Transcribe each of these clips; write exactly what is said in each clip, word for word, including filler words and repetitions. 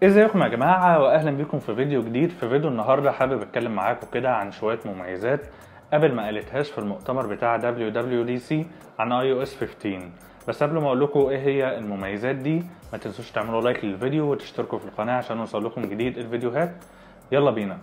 ازيكم يا جماعة واهلا بيكم في فيديو جديد. في فيديو النهاردة حابب اتكلم معاكم كده عن شوية مميزات ابل ما قالتهاش في المؤتمر بتاع دبليو دبليو دي سي عن اي او اس خمستاشر. بس قبل ما اقول لكم ايه هي المميزات دي ما تنسوش تعملوا لايك للفيديو وتشتركوا في القناة عشان يوصل لكم جديد الفيديوهات. يلا بينا.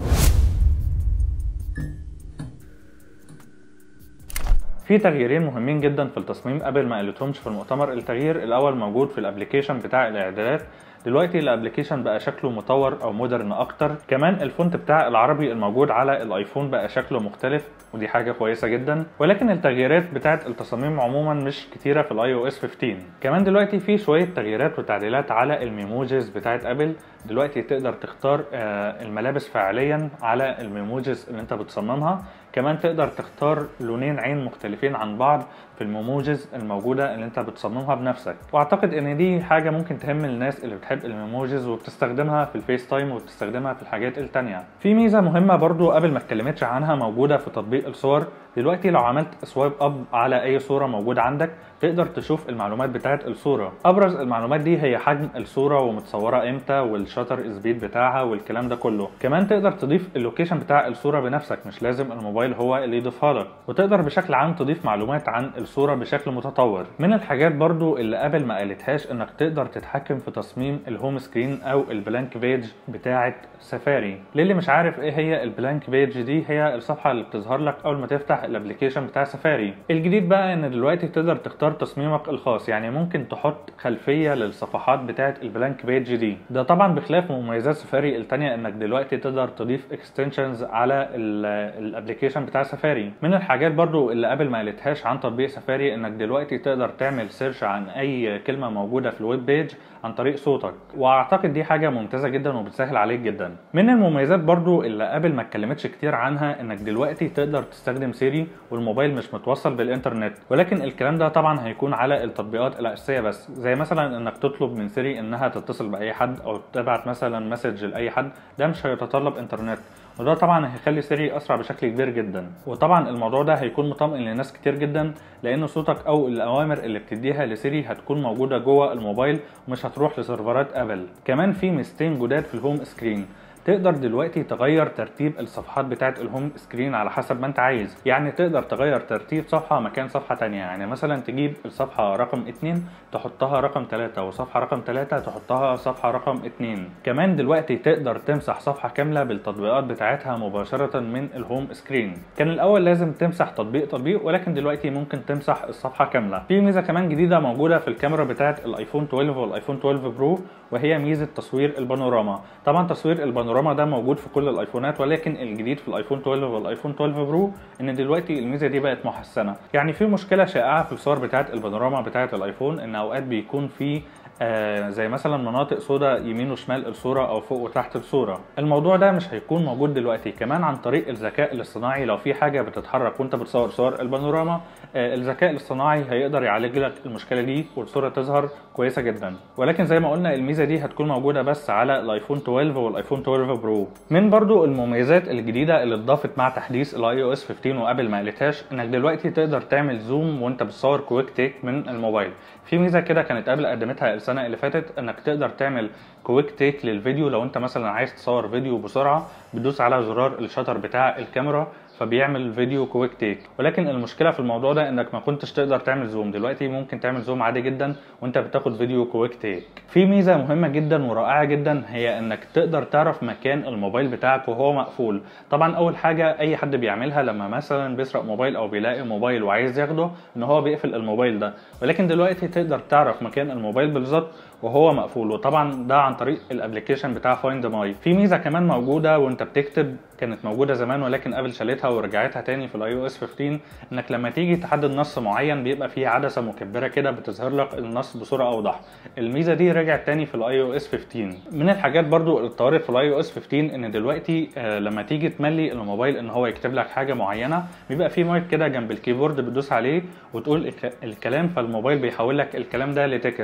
في تغييرين مهمين جدا في التصميم ابل ما قالتهمش في المؤتمر. التغيير الاول موجود في الابليكيشن بتاع الاعدادات. دلوقتي الابليكيشن بقى شكله مطور او مودرن اكتر. كمان الفونت بتاع العربي الموجود على الايفون بقى شكله مختلف ودي حاجه كويسه جدا، ولكن التغييرات بتاعه التصاميم عموما مش كتيره في الاي او اس خمستاشر. كمان دلوقتي في شويه تغييرات وتعديلات على الميموجيز بتاعه ابل. دلوقتي تقدر تختار الملابس فعليا على الميموجيز اللي انت بتصممها. كمان تقدر تختار لونين عين مختلفين عن بعض في الميموجيز الموجوده اللي انت بتصممها بنفسك، واعتقد ان دي حاجه ممكن تهم الناس اللي بتحب الميموجيز وبتستخدمها في الفيس تايم وبتستخدمها في الحاجات التانية. في ميزه مهمه برضو قبل ما اتكلمتش عنها موجوده في تطبيق الصور. دلوقتي لو عملت سوايب اب على اي صوره موجوده عندك تقدر تشوف المعلومات بتاعت الصوره. ابرز المعلومات دي هي حجم الصوره ومتصوره امتى والشاتر سبيد بتاعها والكلام ده كله. كمان تقدر تضيف اللوكيشن بتاع الصوره بنفسك، مش لازم الموبايل هو اللي يضيفها لك، وتقدر بشكل عام تضيف معلومات عن الصوره بشكل متطور. من الحاجات برضو اللي ابل ما قالتهاش انك تقدر تتحكم في تصميم الهوم سكرين او البلانك بيج بتاعت سفاري. للي مش عارف ايه هي البلانك بيج دي، هي الصفحه اللي بتظهر لك اول ما تفتح الابليكيشن بتاع سفاري. الجديد بقى ان دلوقتي تقدر تختار تصميمك الخاص، يعني ممكن تحط خلفيه للصفحات بتاعت البلانك بيج دي. ده طبعا بخلاف مميزات سفاري التانية انك دلوقتي تقدر تضيف اكستنشنز على الابليكيشن بتاع سفاري. من الحاجات برضو اللي قبل ما قالتهاش عن تطبيق سفاري انك دلوقتي تقدر تعمل سيرش عن اي كلمه موجوده في الويب بيج عن طريق صوتك، واعتقد دي حاجه ممتازه جدا وبتسهل عليك جدا. من المميزات برضو اللي قبل ما اتكلمتش كتير عنها انك دلوقتي تقدر تستخدم سيري والموبايل مش متوصل بالانترنت، ولكن الكلام ده طبعا هيكون على التطبيقات الاساسيه بس، زي مثلا انك تطلب من سيري انها تتصل باي حد او تبعت مثلا مسج لاي حد. ده مش هيتطلب انترنت، وده طبعا هيخلي سيري اسرع بشكل كبير جدا. وطبعا الموضوع ده هيكون مطمئن لناس كتير جدا، لان صوتك او الاوامر اللي بتديها لسيري هتكون موجوده جوه الموبايل ومش هتروح لسيرفرات ابل. كمان في ميزتين جداد في الهوم سكرين. تقدر دلوقتي تغير ترتيب الصفحات بتاعت الهوم سكرين على حسب ما انت عايز، يعني تقدر تغير ترتيب صفحة مكان صفحة تانية. يعني مثلا تجيب الصفحة رقم اتنين تحطها رقم تلاتة، وصفحة رقم تلاتة تحطها صفحة رقم اتنين. كمان دلوقتي تقدر تمسح صفحة كاملة بالتطبيقات بتاعتها مباشرة من الهوم سكرين. كان الاول لازم تمسح تطبيق تطبيق، ولكن دلوقتي ممكن تمسح الصفحة كاملة. في ميزة كمان جديدة موجودة في الكاميرا بتاعت الايفون اتناشر والايفون اتناشر برو، وهي ميزة تصوير البانوراما. طبعا تصوير البانوراما ده موجود في كل الايفونات، ولكن الجديد في الايفون اتناشر والايفون اتناشر برو ان دلوقتي الميزه دي بقت محسنه. يعني في مشكله شائعه في الصور بتاعه البانوراما بتاعه الايفون ان اوقات بيكون في آه زي مثلا مناطق سوداء يمين وشمال الصوره او فوق وتحت الصوره. الموضوع ده مش هيكون موجود دلوقتي. كمان عن طريق الذكاء الاصطناعي لو في حاجه بتتحرك وانت بتصور صور البانوراما، آه الذكاء الاصطناعي هيقدر يعالج لك المشكله دي والصوره تظهر كويسه جدا. ولكن زي ما قلنا الميزه دي هتكون موجوده بس على الايفون اتناشر والايفون اتناشر برو. من برضو المميزات الجديده اللي اتضافت مع تحديث الاي او اس خمستاشر وقبل ما قالتهاش انك دلوقتي تقدر تعمل زوم وانت بتصور كويك تيك من الموبايل. في ميزه كده كانت ابل قدمتها السنه اللي فاتت انك تقدر تعمل كويك تيك للفيديو. لو انت مثلا عايز تصور فيديو بسرعه بتدوس على زرار الشاتر بتاع الكاميرا فبيعمل فيديو كويك تيك، ولكن المشكله في الموضوع ده انك ما كنتش تقدر تعمل زوم. دلوقتي ممكن تعمل زوم عادي جدا وانت بتاخد فيديو كويك تيك. في ميزه مهمه جدا ورائعه جدا هي انك تقدر تعرف مكان الموبايل بتاعك وهو مقفول. طبعا اول حاجه اي حد بيعملها لما مثلا بيسرق موبايل او بيلاقي موبايل وعايز ياخده ان هو بيقفل الموبايل ده، ولكن دلوقتي تقدر تعرف مكان الموبايل بالظبط وهو مقفول، وطبعا ده عن طريق الابلكيشن بتاع فايند ماي. في ميزه كمان موجوده وانت بتكتب، كانت موجوده زمان ولكن ابل شالتها ورجعتها تاني في الاي او اس خمستاشر، انك لما تيجي تحدد نص معين بيبقى فيه عدسه مكبره كده بتظهر لك النص بصوره اوضح. الميزه دي رجعت تاني في الاي او اس خمستاشر. من الحاجات برضو اللي اتطورت في الاي او اس خمستاشر ان دلوقتي آه لما تيجي تملي الموبايل ان هو يكتب لك حاجه معينه بيبقى فيه مايك كده جنب الكيبورد بتدوس عليه وتقول الكلام، فالموبايل بيحول لك الكلام ده لتكست.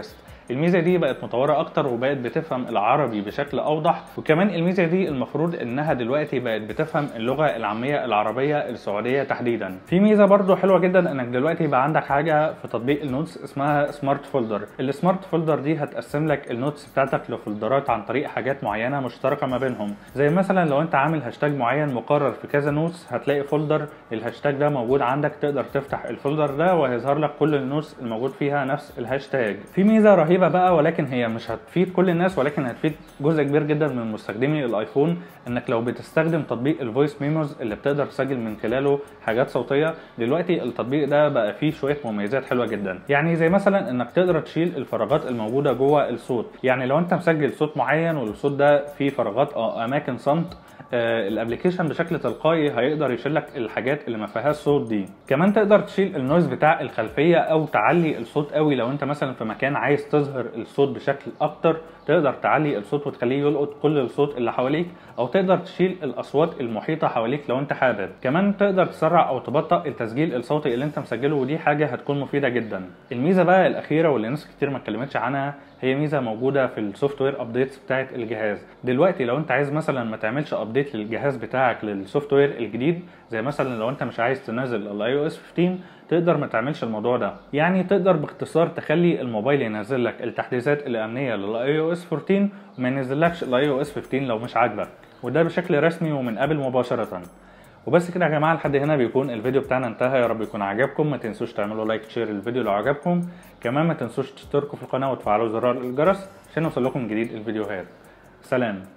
الميزه دي بقت مطوره اكتر وبقت بتفهم العربي بشكل اوضح، وكمان الميزه دي المفروض انها دلوقتي بقت بتفهم اللغه العاميه العربيه السعوديه تحديدا. في ميزه برضو حلوه جدا انك دلوقتي يبقى عندك حاجه في تطبيق النوتس اسمها سمارت فولدر. السمارت فولدر دي هتقسم لك النوتس بتاعتك لفولدرات عن طريق حاجات معينه مشتركه ما بينهم، زي مثلا لو انت عامل هاشتاج معين مقرر في كذا نوتس هتلاقي فولدر الهاشتاج ده موجود عندك، تقدر تفتح الفولدر ده وهيظهر لك كل النوتس الموجود فيها نفس الهاشتاج. في ميزه رهيبه بقى ولكن هي مش هتفيد كل الناس ولكن هتفيد جزء كبير جدا من مستخدمي الايفون، انك لو بتستخدم تطبيق الفويس ميموز اللي بتقدر تسجل من خلاله حاجات صوتيه، دلوقتي التطبيق ده بقى فيه شويه مميزات حلوه جدا. يعني زي مثلا انك تقدر تشيل الفراغات الموجوده جوه الصوت، يعني لو انت مسجل صوت معين والصوت ده فيه فراغات او اماكن صمت، آه الابلكيشن بشكل تلقائي هيقدر يشيل لك الحاجات اللي ما فيهاش صوت دي. كمان تقدر تشيل النويز بتاع الخلفيه او تعلي الصوت قوي، لو انت مثلا في مكان عايز تظهر الصوت بشكل اكتر تقدر تعلي الصوت وتخليه يلقط كل الصوت اللي حواليك، او تقدر تشيل الاصوات المحيطه حواليك لو انت حابب. كمان تقدر تسرع او تبطئ التسجيل الصوتي اللي انت مسجله، ودي حاجه هتكون مفيده جدا. الميزه بقى الاخيره واللي ناس كتير ما اتكلمتش عنها هي ميزه موجوده في السوفت وير ابديتس بتاعه الجهاز. دلوقتي لو انت عايز مثلا ما تعملش ابديت للجهاز بتاعك للسوفت وير الجديد، زي مثلا لو انت مش عايز تنزل الاي او اس خمستاشر، تقدر ما تعملش الموضوع ده. يعني تقدر باختصار تخلي الموبايل ينزل لك التحديثات الامنيه للاي او اس اربعتاشر وما ينزلكش الاي او اس خمستاشر لو مش عاجبك، وده بشكل رسمي ومن قبل مباشره. وبس كده يا جماعه، لحد هنا بيكون الفيديو بتاعنا انتهى. يا رب يكون عجبكم. ما تنسوش تعملوا لايك شير الفيديو لو عجبكم، كمان ما تنسوش تشتركوا في القناه وتفعلوا زرار الجرس عشان يوصل لكم جديد الفيديوهات. سلام.